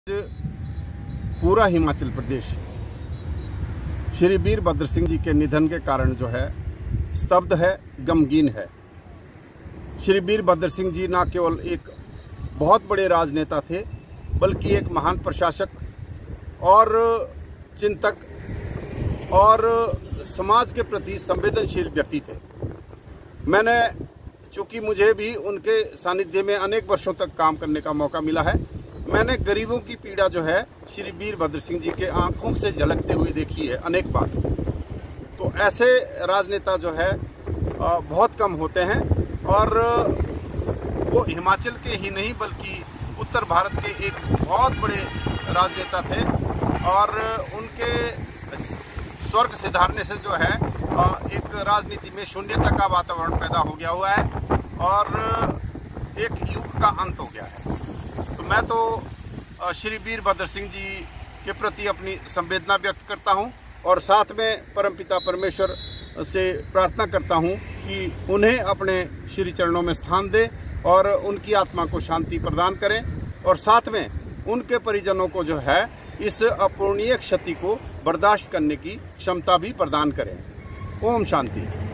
पूरा हिमाचल प्रदेश श्री वीरभद्र सिंह जी के निधन के कारण जो है स्तब्ध है, गमगीन है। श्री वीरभद्र सिंह जी न केवल एक बहुत बड़े राजनेता थे, बल्कि एक महान प्रशासक और चिंतक और समाज के प्रति संवेदनशील व्यक्ति थे। मैंने चूंकि मुझे भी उनके सानिध्य में अनेक वर्षों तक काम करने का मौका मिला है, मैंने गरीबों की पीड़ा जो है श्री वीरभद्र सिंह जी के आंखों से झलकते हुए देखी है अनेक बार। तो ऐसे राजनेता जो है बहुत कम होते हैं और वो हिमाचल के ही नहीं बल्कि उत्तर भारत के एक बहुत बड़े राजनेता थे और उनके स्वर्ग सिधारने से जो है एक राजनीति में शून्यता का वातावरण पैदा हो गया हुआ है और एक युग का अंत हो गया है। तो मैं तो श्री वीरभद्र सिंह जी के प्रति अपनी संवेदना व्यक्त करता हूं और साथ में परमपिता परमेश्वर से प्रार्थना करता हूं कि उन्हें अपने श्री चरणों में स्थान दे और उनकी आत्मा को शांति प्रदान करें और साथ में उनके परिजनों को जो है इस अपूरणीय क्षति को बर्दाश्त करने की क्षमता भी प्रदान करें। ओम शांति।